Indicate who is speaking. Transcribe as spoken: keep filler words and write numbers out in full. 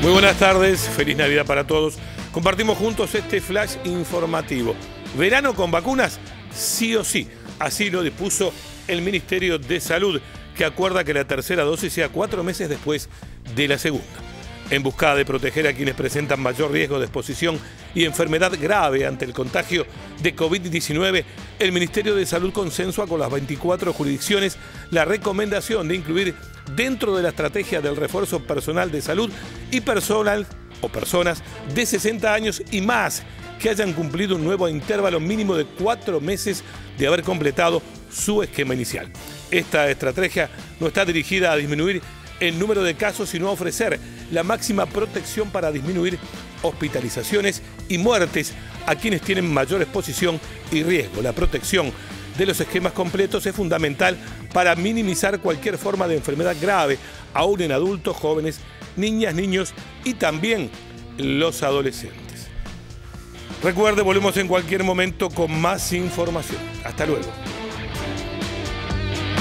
Speaker 1: Muy buenas tardes, feliz Navidad para todos. Compartimos juntos este flash informativo. ¿Verano con vacunas? Sí o sí. Así lo dispuso el Ministerio de Salud, que acuerda que la tercera dosis sea cuatro meses después de la segunda. En busca de proteger a quienes presentan mayor riesgo de exposición y enfermedad grave ante el contagio de COVID diecinueve, el Ministerio de Salud consensúa con las veinticuatro jurisdicciones la recomendación de incluir dentro de la estrategia del refuerzo personal de salud y personal o personas de sesenta años y más que hayan cumplido un nuevo intervalo mínimo de cuatro meses de haber completado su esquema inicial. Esta estrategia no está dirigida a disminuir el número de casos, sino a ofrecer la máxima protección para disminuir hospitalizaciones y muertes a quienes tienen mayor exposición y riesgo. La protección de los esquemas completos es fundamental para minimizar cualquier forma de enfermedad grave, aún en adultos, jóvenes, niñas, niños y también los adolescentes. Recuerde, volvemos en cualquier momento con más información. Hasta luego.